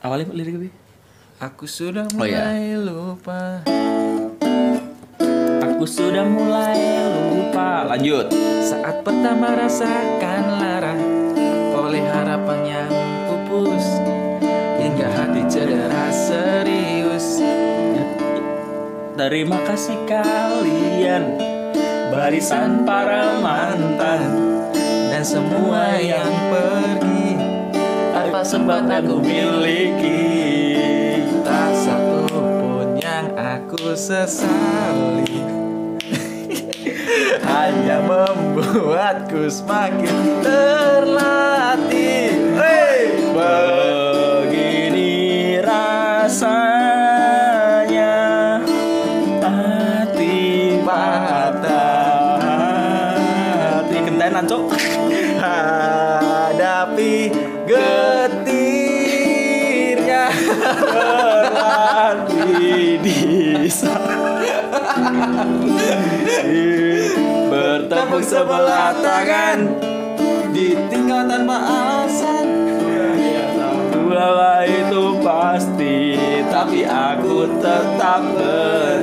Awalnya lirik apa? Aku sudah mulai lupa. Aku sudah mulai lupa. Lanjut. Saat pertama rasakan lara oleh harapan yang pupus, hingga hati cedera serius. Terima kasih kalian, barisan para mantan, Dan semua yang pergi tanpa sempat aku miliki. Tak satu pun yang aku sesali, hanya membuatku semakin terlatih. Begini rasanya hati patah hati. Kentenan cok. Hadapi getirnya Berlatih di bertepuk sebelah tangan, ditinggal tanpa alasan. Dua itu pasti, tapi aku tetap